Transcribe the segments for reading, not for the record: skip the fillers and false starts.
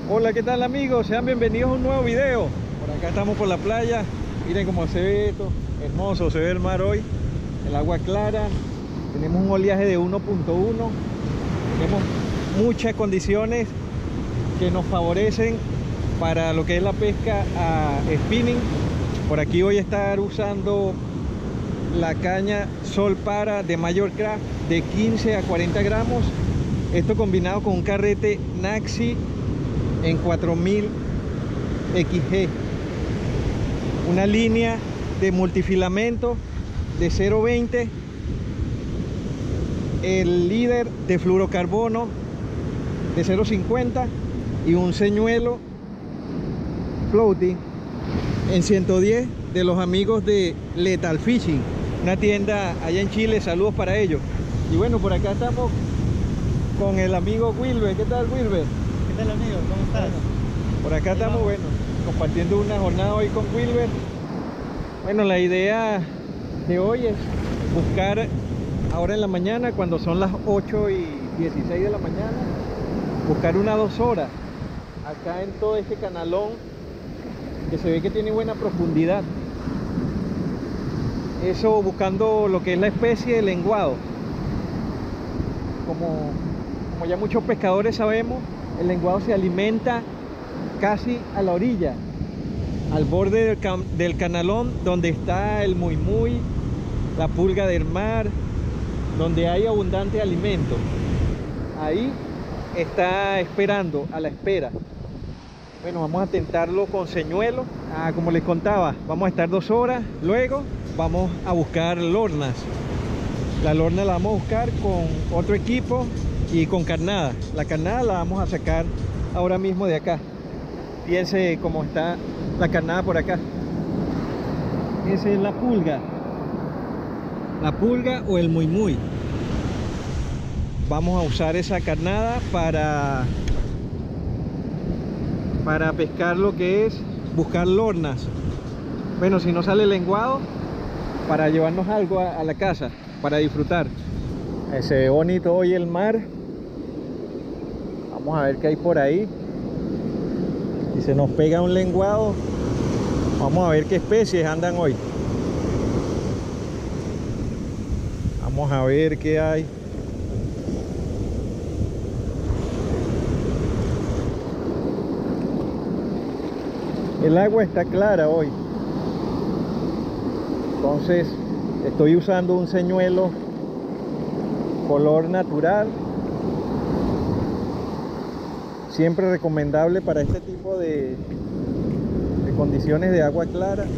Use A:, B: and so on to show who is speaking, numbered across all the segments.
A: Hola, ¿qué tal amigos? Sean bienvenidos a un nuevo video. Por acá estamos por la playa. Miren cómo se ve esto, hermoso, se ve el mar hoy, el agua clara. Tenemos un oleaje de 1.1. Tenemos muchas condiciones que nos favorecen para lo que es la pesca a spinning. Por aquí voy a estar usando la caña Sol Para de Major Craft de 15 a 40 gramos. Esto combinado con un carrete Naxi en 4000 XG, una línea de multifilamento de 0.20, el líder de fluorocarbono de 0.50 y un señuelo floating en 110 de los amigos de Lethal Fishing, una tienda allá en Chile. Saludos para ellos. Y bueno, por acá estamos con el amigo Wilber. ¿Qué tal, Wilber?
B: ¿Qué tal, amigo? ¿Cómo estás?
A: Bueno, por acá estamos, bueno, compartiendo una jornada hoy con Wilber. Bueno, la idea de hoy es buscar ahora en la mañana, cuando son las 8:16 de la mañana, buscar unas 2 horas acá en todo este canalón que se ve que tiene buena profundidad. Eso buscando lo que es la especie de lenguado. Como ya muchos pescadores sabemos, el lenguado se alimenta casi a la orilla, al borde del canalón, donde está el muy, la pulga del mar, donde hay abundante alimento. Ahí está esperando, a la espera. Bueno, vamos a tentarlo con señuelo. Como les contaba, vamos a estar 2 horas. Luego vamos a buscar lornas. La lorna la vamos a buscar con otro equipo y con carnada. La carnada la vamos a sacar ahora mismo de acá. Fíjense cómo está la carnada por acá. Esa es la pulga. La pulga o el muy. Vamos a usar esa carnada para pescar lo que es buscar lornas. Bueno, si no sale lenguado, para llevarnos algo a la casa, para disfrutar. Se ve bonito hoy el mar. Vamos a ver qué hay por ahí. Si se nos pega un lenguado, vamos a ver qué especies andan hoy. Vamos a ver qué hay. El agua está clara hoy, entonces estoy usando un señuelo color natural, siempre recomendable para este tipo de condiciones de agua clara.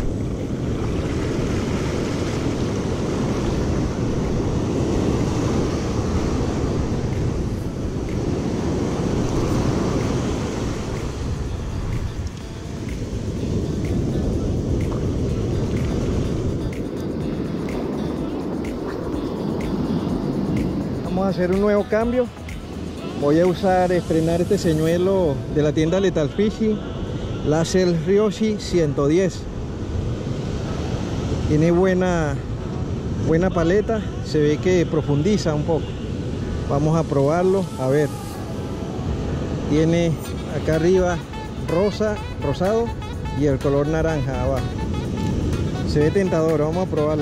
A: Vamos a hacer un nuevo cambio. Voy a estrenar este señuelo de la tienda Lethal Fishing, Laser Ryoshi 110. Tiene buena paleta, se ve que profundiza un poco. Vamos a probarlo, a ver. Tiene acá arriba rosado y el color naranja abajo. Se ve tentador, vamos a probarlo.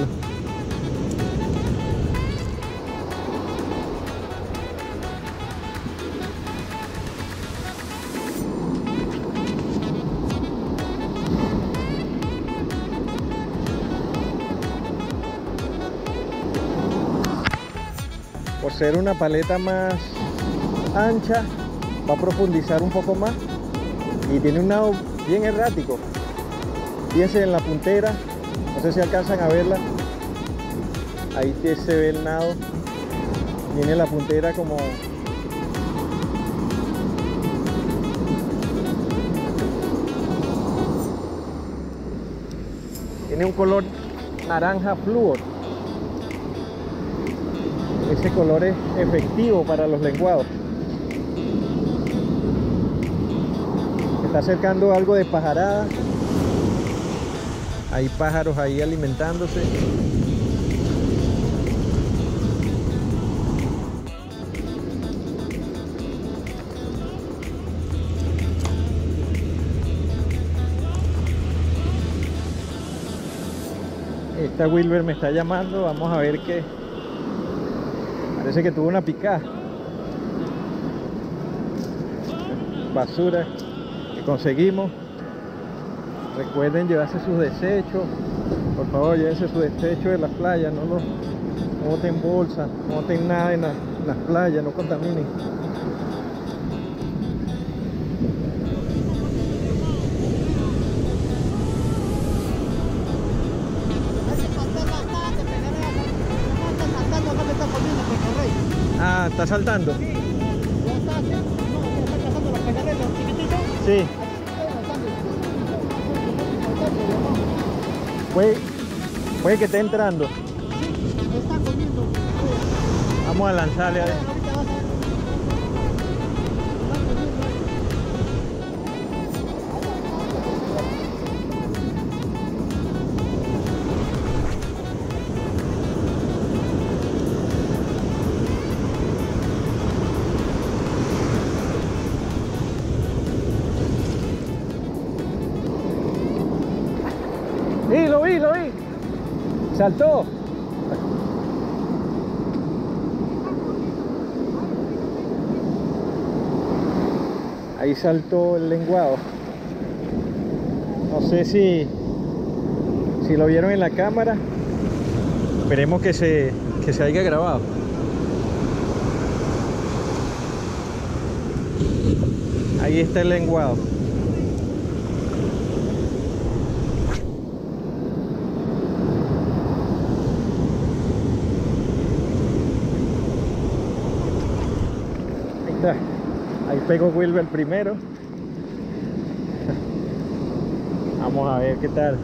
A: Por ser una paleta más ancha, va a profundizar un poco más y tiene un nado bien errático. Fíjense en la puntera, no sé si alcanzan a verla, ahí que se ve el nado. Tiene la puntera como tiene un color naranja flúor. Ese color es efectivo para los lenguados. Se está acercando algo de pajarada. Hay pájaros ahí alimentándose. Esta Wilber me está llamando, vamos a ver qué. Parece que tuvo una picada. Basura que conseguimos. Recuerden llevarse sus desechos. Por favor, llévense sus desechos de las playas. No boten bolsas, no boten nada en las playas, no contaminen. Ah, ¿está saltando? Sí. Puede que esté entrando. Vamos a lanzarle a ver. Sí, lo vi. Saltó. Ahí saltó el lenguado. No sé si lo vieron en la cámara. Esperemos que se haya grabado. Ahí está el lenguado. Ahí pegó Wilber primero. Vamos a ver qué tal.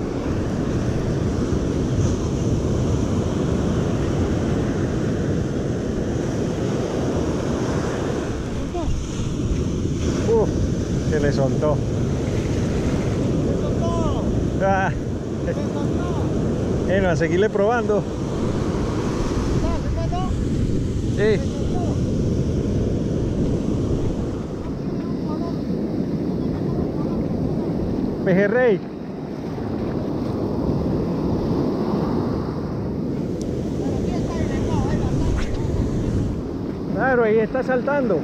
A: Se le soltó. Ah. Bueno, a seguirle probando. Sí. Pejerrey. Claro, ahí está saltando.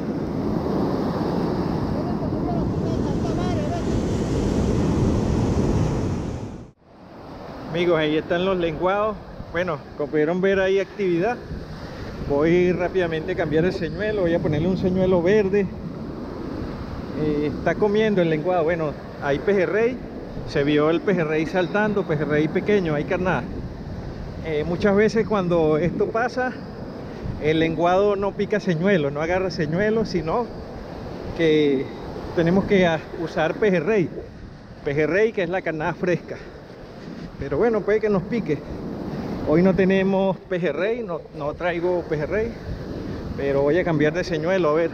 A: Amigos, ahí están los lenguados. Bueno, como pudieron ver, hay actividad. Voy rápidamente a cambiar el señuelo. Voy a ponerle un señuelo verde. Está comiendo el lenguado. Bueno, hay pejerrey. Se vio el pejerrey saltando, pejerrey pequeño, hay carnada. Muchas veces cuando esto pasa, el lenguado no pica señuelo, no agarra señuelo, sino que tenemos que usar pejerrey. Pejerrey, que es la carnada fresca. Pero bueno, puede que nos pique. Hoy no tenemos pejerrey, no traigo pejerrey, pero voy a cambiar de señuelo, a ver.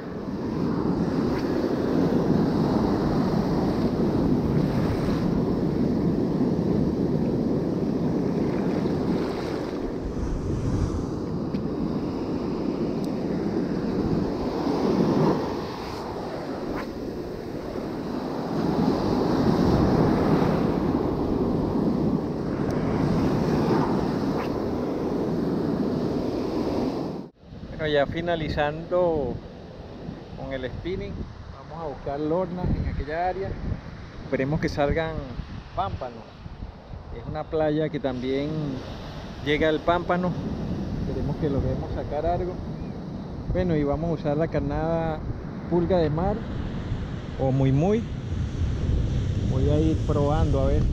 A: Ya finalizando con el spinning, vamos a buscar lornas en aquella área. Esperemos que salgan pámpanos. Es una playa que también llega al pámpano. Esperemos que logremos sacar algo. Bueno, y vamos a usar la carnada pulga de mar o muy. Voy a ir probando a ver.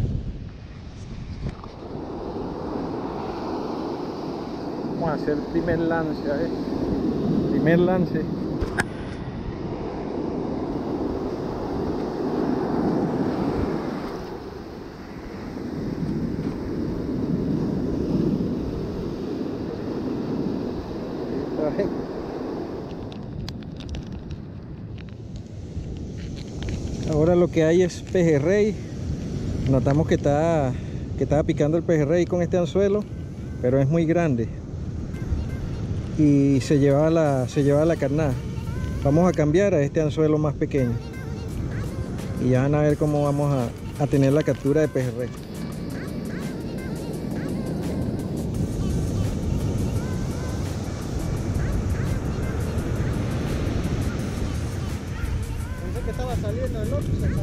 A: Vamos a hacer el primer lance, a ver. Primer lance. Ahora lo que hay es pejerrey. Notamos que estaba picando el pejerrey con este anzuelo, pero es muy grande y se lleva la carnada. Vamos a cambiar a este anzuelo más pequeño y ya van a ver cómo vamos a tener la captura de pejerrey.
B: estaba saliendo el otro, estaba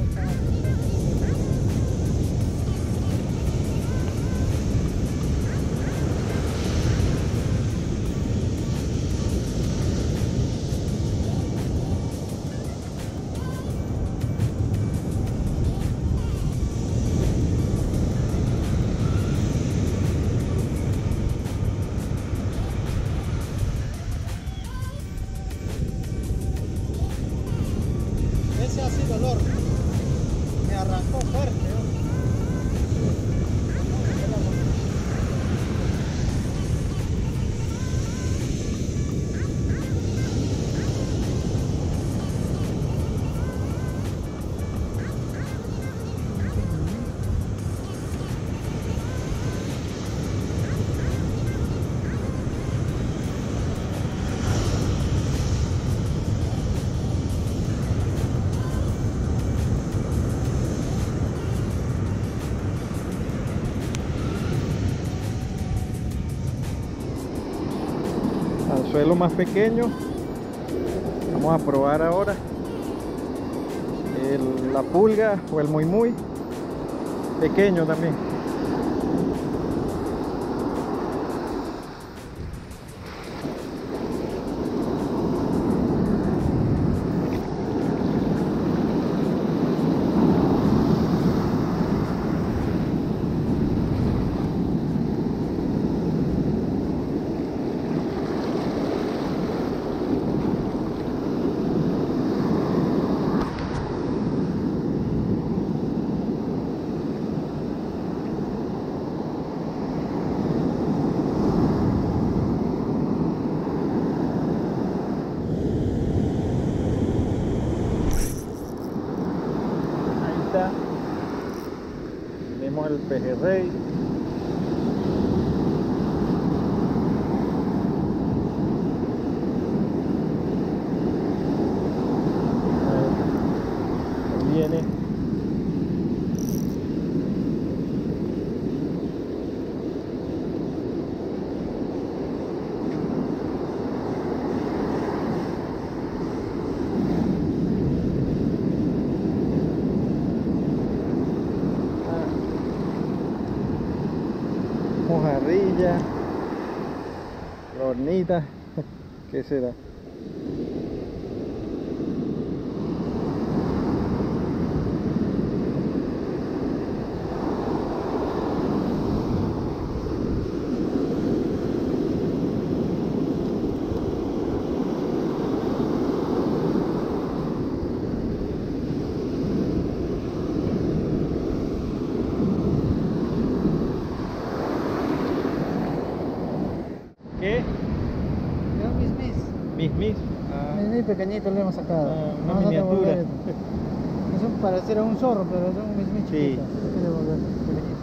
B: ese ha sido el horno. Me arrancó fuerte.
A: Anzuelo más pequeño. Vamos a probar ahora la pulga o el muy muy pequeño también. Tenemos el pejerrey. Ahí viene. Mojarrilla, hornita, ¿qué será? ¿Qué?
B: Yo
A: Mis.
B: Mis pequeñitos le hemos sacado.
A: Una
B: Vamos a
A: miniatura.
B: devolver esto. Es un parecer a un zorro, pero es un mis
A: Sí.
B: chiquito. Hay que devolver, pequeñito.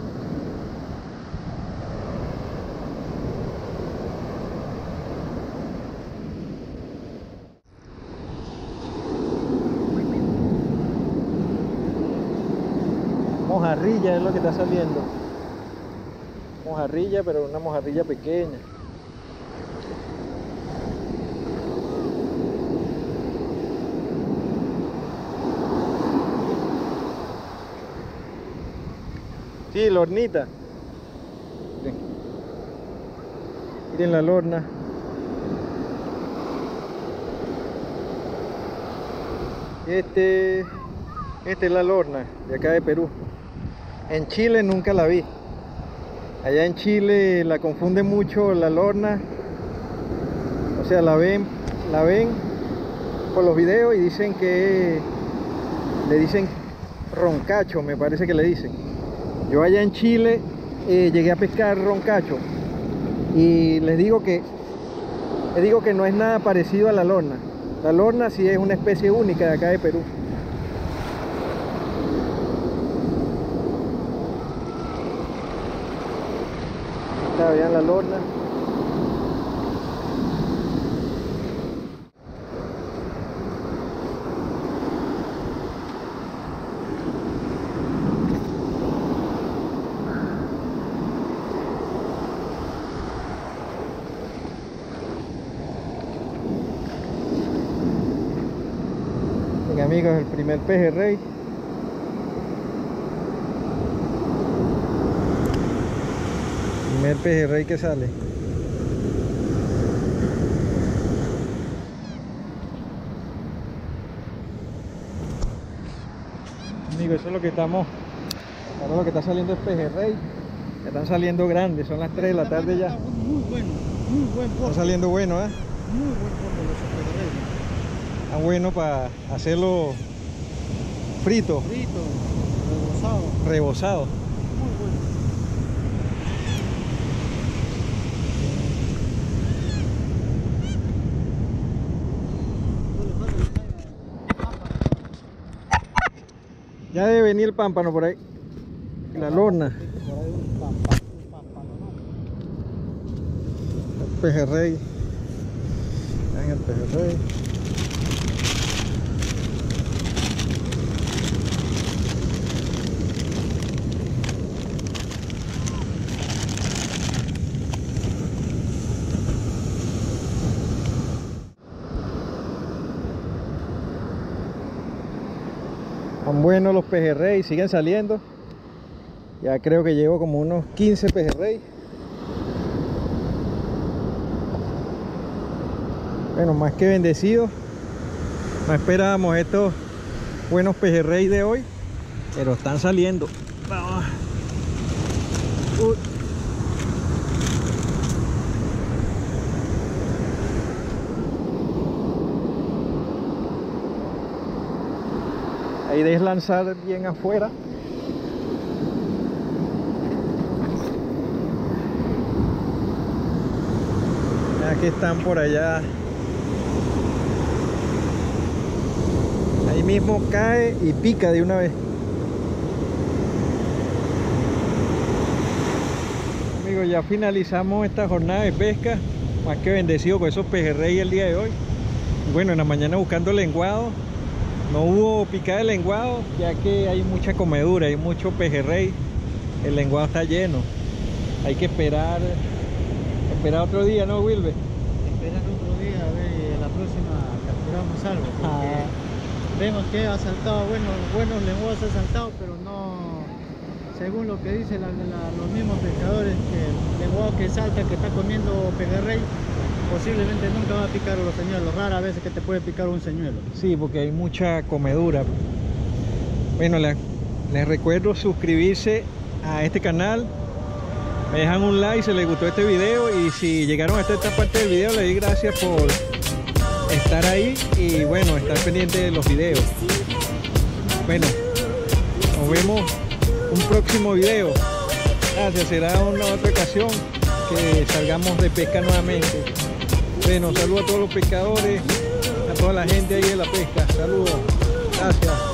A: Mojarrilla es lo que está saliendo. Mojarrilla, pero una mojarrilla pequeña. Sí, la hornita. Miren, miren la lorna. Esta es la lorna de acá de Perú. En Chile nunca la vi. Allá en Chile la confunden mucho la lorna. O sea, la ven por los videos y dicen que le dicen roncacho, me parece que le dicen. Yo allá en Chile llegué a pescar roncacho y les digo que no es nada parecido a la lorna. La lorna sí es una especie única de acá de Perú. Está, vean la lorna. Bien, amigos, el primer pejerrey. Primer pejerrey que sale. Amigos, eso es lo que estamos. Ahora lo que está saliendo es pejerrey. Ya están saliendo grandes, son las 3 de la tarde ya.
B: Muy bueno, muy buen porte.
A: Está saliendo bueno, ¿eh?
B: Muy buen porte los pejerreyes.
A: Está bueno para hacerlo frito,
B: Frito, rebozado.
A: rebozado.
B: Muy bueno.
A: Ya debe venir el pámpano por ahí. Y la lorna.
B: Por ahí un pámpano, ¿no?
A: El pejerrey. Vean el pejerrey. Están buenos los pejerrey, siguen saliendo. Ya creo que llevo como unos 15 pejerrey. Bueno, más que bendecidos. No esperábamos estos buenos pejerrey de hoy, pero están saliendo. Vamos. Uy. Ahí debes lanzar bien afuera. Aquí están por allá. Ahí mismo cae y pica de una vez. Amigos, ya finalizamos esta jornada de pesca. Más que bendecido con esos pejerrey el día de hoy. Bueno, en la mañana buscando lenguado. No hubo picada de lenguado, ya que hay mucha comedura, hay mucho pejerrey. El lenguado está lleno. Hay que esperar otro día, ¿no, Wilber?
B: Esperar otro día a ver, la próxima capturamos algo. Porque vemos que ha saltado, buenos lenguados ha saltado, pero no, según lo que dicen los mismos pescadores, que el lenguado que salta, que está comiendo pejerrey, posiblemente nunca va a picar los señuelos. Rara vez que te puede picar un señuelo.
A: Sí, porque hay mucha comedura. Bueno, les recuerdo suscribirse a este canal. Me dejan un like si les gustó este video, y si llegaron hasta esta parte del video, les doy gracias por estar ahí y bueno, estar pendiente de los videos. Bueno, nos vemos un próximo video. Gracias, será una otra ocasión que salgamos de pesca nuevamente. Bueno, saludos a todos los pescadores, a toda la gente ahí de la pesca. Saludos, gracias.